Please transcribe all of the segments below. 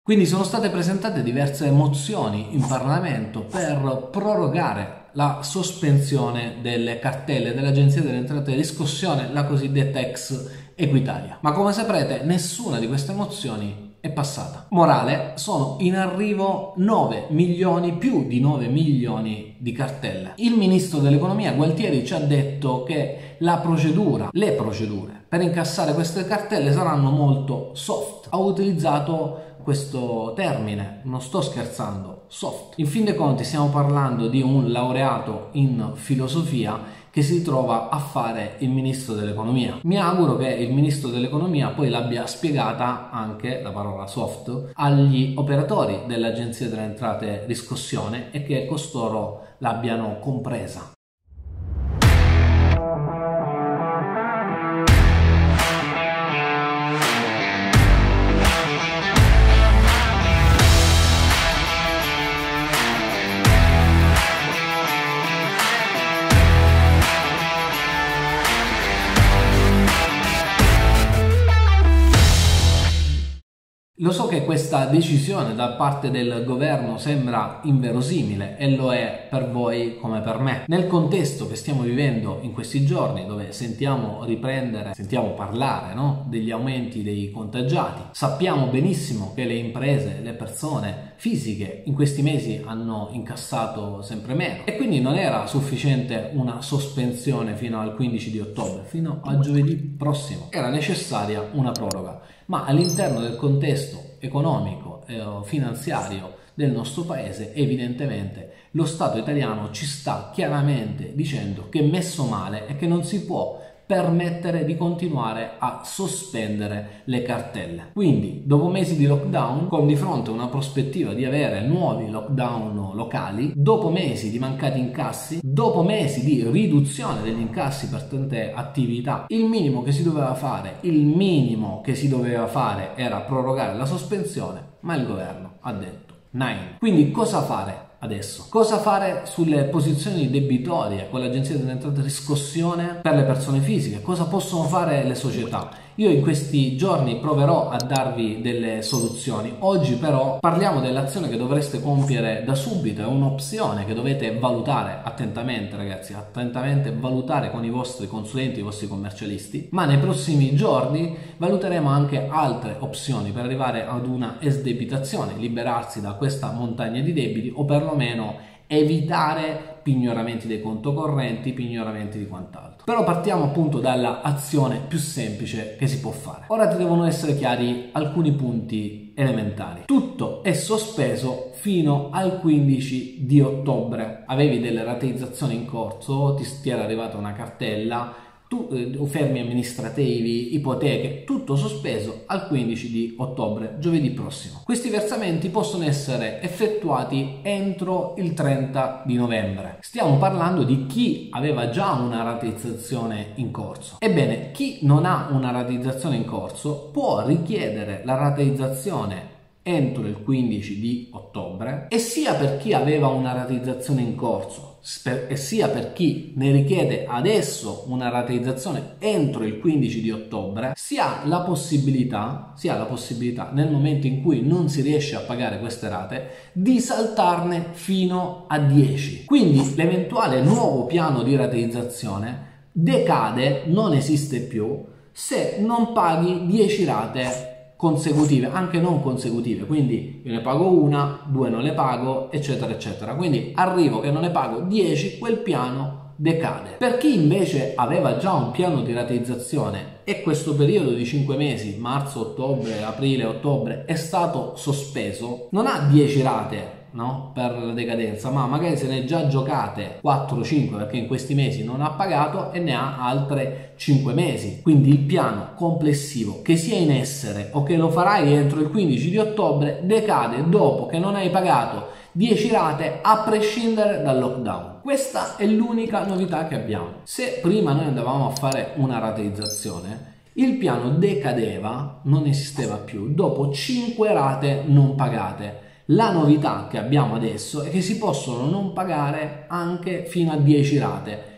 Quindi sono state presentate diverse mozioni in Parlamento per prorogare la sospensione delle cartelle dell'Agenzia delle Entrate e Riscossione, la cosiddetta ex Equitalia. Ma come saprete, nessuna di queste mozioni è passata. Morale, sono in arrivo 9 milioni, più di 9 milioni di cartelle. Il ministro dell'economia Gualtieri ci ha detto che le procedure per incassare queste cartelle saranno molto soft. Ha utilizzato questo termine, non sto scherzando, soft. In fin dei conti stiamo parlando di un laureato in filosofia che si trova a fare il ministro dell'economia. Mi auguro che il ministro dell'economia poi l'abbia spiegata anche, la parola soft, agli operatori dell'Agenzia delle Entrate Riscossione e che costoro l'abbiano compresa. Lo so che questa decisione da parte del governo sembra inverosimile e lo è per voi come per me. Nel contesto che stiamo vivendo in questi giorni, dove sentiamo parlare, no, degli aumenti dei contagiati, sappiamo benissimo che le imprese, le persone fisiche in questi mesi hanno incassato sempre meno e quindi non era sufficiente una sospensione fino al 15 di ottobre, fino a giovedì prossimo. Era necessaria una proroga. Ma all'interno del contesto economico e finanziario del nostro paese, evidentemente lo Stato italiano ci sta chiaramente dicendo che è messo male e che non si può permettere di continuare a sospendere le cartelle. Quindi, dopo mesi di lockdown, con di fronte una prospettiva di avere nuovi lockdown locali, dopo mesi di mancati incassi, dopo mesi di riduzione degli incassi per tante attività, il minimo che si doveva fare era prorogare la sospensione, ma il governo ha detto nein. Quindi cosa fare adesso? Cosa fare sulle posizioni debitorie con l'Agenzia delle Entrate e Riscossione per le persone fisiche? Cosa possono fare le società? Io in questi giorni proverò a darvi delle soluzioni. Oggi però parliamo dell'azione che dovreste compiere da subito, è un'opzione che dovete valutare attentamente, ragazzi, attentamente valutare con i vostri consulenti, i vostri commercialisti, ma nei prossimi giorni valuteremo anche altre opzioni per arrivare ad una esdebitazione, liberarsi da questa montagna di debiti o perlomeno evitare pignoramenti dei conto correnti, pignoramenti di quant'altro. Però partiamo appunto dalla azione più semplice che si può fare. Ora ti devono essere chiari alcuni punti elementari. Tutto è sospeso fino al 15 di ottobre. Avevi delle rateizzazioni in corso, ti era arrivata una cartella, fermi amministrativi, ipoteche, tutto sospeso al 15 di ottobre, giovedì prossimo. Questi versamenti possono essere effettuati entro il 30 di novembre. Stiamo parlando di chi aveva già una rateizzazione in corso. Ebbene, chi non ha una rateizzazione in corso può richiedere la rateizzazione entro il 15 di ottobre e sia per chi aveva una rateizzazione in corso e sia per chi ne richiede adesso una rateizzazione entro il 15 di ottobre si ha la possibilità nel momento in cui non si riesce a pagare queste rate di saltarne fino a 10. Quindi l'eventuale nuovo piano di rateizzazione decade, non esiste più se non paghi 10 rate consecutive, anche non consecutive, quindi io ne pago una, 2 non le pago, eccetera eccetera, quindi arrivo che non ne pago 10, quel piano decade. Per chi invece aveva già un piano di rateizzazione e questo periodo di 5 mesi, marzo, ottobre, aprile, ottobre, è stato sospeso, non ha 10 rate, no, per la decadenza, ma magari se ne è già giocate 4-5 perché in questi mesi non ha pagato e ne ha altre 5 mesi. Quindi il piano complessivo, che sia in essere o che lo farai entro il 15 di ottobre, decade dopo che non hai pagato 10 rate a prescindere dal lockdown. Questa è l'unica novità che abbiamo. Se prima noi andavamo a fare una rateizzazione, il piano decadeva, non esisteva più, dopo 5 rate non pagate. La novità che abbiamo adesso è che si possono non pagare anche fino a 10 rate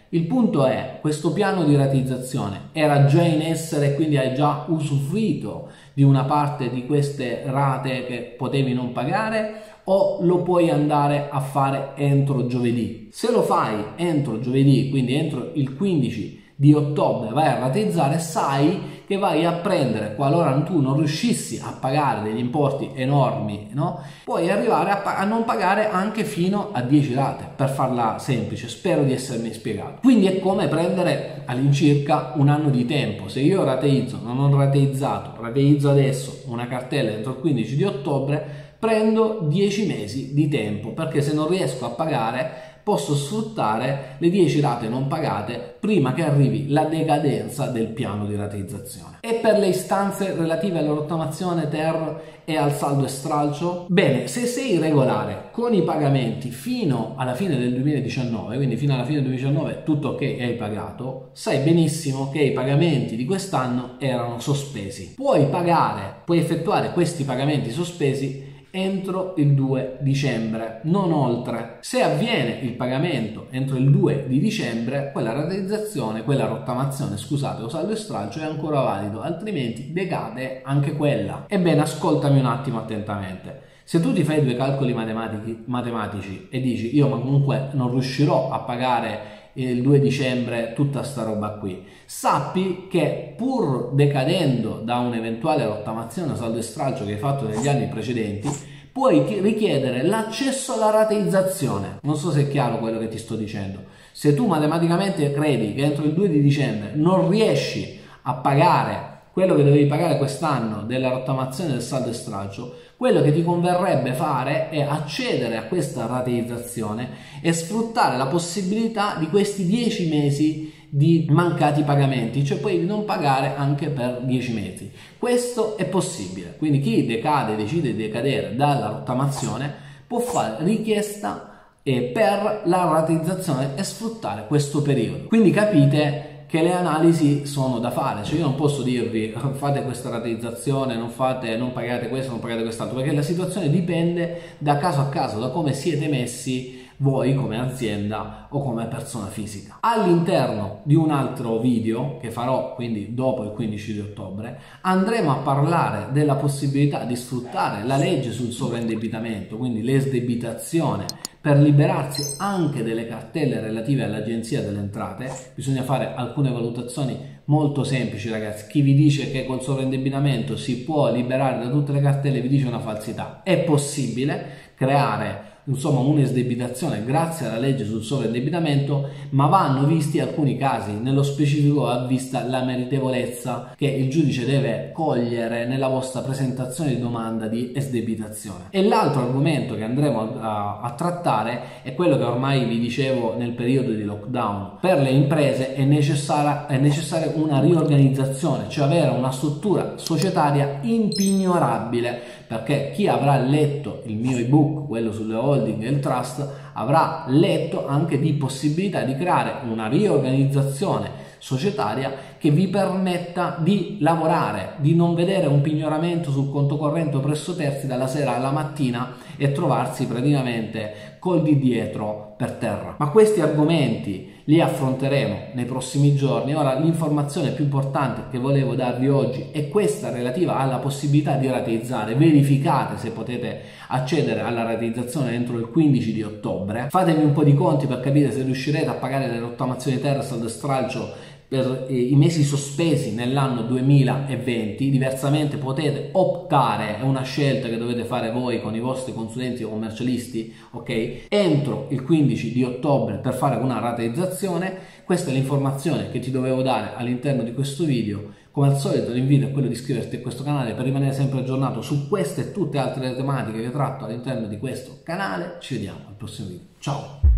Il punto è, questo piano di rateizzazione era già in essere, quindi hai già usufruito di una parte di queste rate che potevi non pagare, o lo puoi andare a fare entro giovedì? Se lo fai entro giovedì, quindi entro il 15 di ottobre vai a rateizzare, sai che vai a prendere, qualora tu non riuscissi a pagare degli importi enormi, no? Puoi arrivare a non pagare anche fino a 10 rate, per farla semplice. Spero di essermi spiegato. Quindi è come prendere all'incirca un anno di tempo. Se io rateizzo, non ho rateizzato, rateizzo adesso una cartella entro il 15 di ottobre, prendo 10 mesi di tempo, perché se non riesco a pagare posso sfruttare le 10 rate non pagate prima che arrivi la decadenza del piano di rateizzazione. E per le istanze relative alla rottamazione ter e al saldo e stralcio? Bene, se sei regolare con i pagamenti fino alla fine del 2019, quindi fino alla fine del 2019 tutto ok e hai pagato, sai benissimo che i pagamenti di quest'anno erano sospesi. Puoi effettuare questi pagamenti sospesi entro il 2 dicembre, non oltre. Se avviene il pagamento entro il 2 di dicembre, quella rottamazione, scusate, o saldo e stralcio è ancora valido, altrimenti decade anche quella. Ebbene, ascoltami un attimo attentamente. Se tu ti fai due calcoli matematici e dici io ma comunque non riuscirò a pagare il 2 dicembre tutta sta roba qui, sappi che pur decadendo da un'eventuale rottamazione o saldo e stralcio che hai fatto negli anni precedenti, puoi richiedere l'accesso alla rateizzazione. Non so se è chiaro quello che ti sto dicendo. Se tu matematicamente credi che entro il 2 di dicembre non riesci a pagare quello che dovevi pagare quest'anno della rottamazione del saldo e stralcio, quello che ti converrebbe fare è accedere a questa rateizzazione e sfruttare la possibilità di questi 10 mesi di mancati pagamenti, cioè puoi non pagare anche per 10 mesi. Questo è possibile, quindi chi decide di decadere dalla rottamazione può fare richiesta per la rateizzazione e sfruttare questo periodo. Quindi capite che le analisi sono da fare, cioè io non posso dirvi fate questa rateizzazione, non pagate questo, non pagate quest'altro, perché la situazione dipende da caso a caso, da come siete messi voi come azienda o come persona fisica. All'interno di un altro video che farò, quindi dopo il 15 di ottobre, andremo a parlare della possibilità di sfruttare la legge sul sovraindebitamento, quindi l'esdebitazione, per liberarsi anche delle cartelle relative all'Agenzia delle Entrate. Bisogna fare alcune valutazioni molto semplici, ragazzi. Chi vi dice che col sovraindebitamento si può liberare da tutte le cartelle vi dice una falsità. È possibile creare un'esdebitazione grazie alla legge sul sovraindebitamento, ma vanno visti alcuni casi. Nello specifico va vista la meritevolezza che il giudice deve cogliere nella vostra presentazione di domanda di esdebitazione. E l'altro argomento che andremo a trattare è quello che ormai vi dicevo nel periodo di lockdown. Per le imprese è necessaria una riorganizzazione, cioè avere una struttura societaria impignorabile, perché chi avrà letto il mio ebook, quello sulle holding e il trust, avrà letto anche di possibilità di creare una riorganizzazione societaria che vi permetta di lavorare, di non vedere un pignoramento sul conto corrente presso terzi dalla sera alla mattina e trovarsi praticamente col di dietro per terra. Ma questi argomenti li affronteremo nei prossimi giorni. Ora l'informazione più importante che volevo darvi oggi è questa relativa alla possibilità di rateizzare. Verificate se potete accedere alla rateizzazione entro il 15 di ottobre. Fatemi un po' di conti per capire se riuscirete a pagare le rottamazioni ter, saldo e stralcio per i mesi sospesi nell'anno 2020. Diversamente potete optare, è una scelta che dovete fare voi con i vostri consulenti o commercialisti, ok, entro il 15 di ottobre per fare una rateizzazione. Questa è l'informazione che ti dovevo dare all'interno di questo video. Come al solito l'invito è quello di iscriverti a questo canale per rimanere sempre aggiornato su queste e tutte altre tematiche che tratto all'interno di questo canale. Ci vediamo al prossimo video, ciao!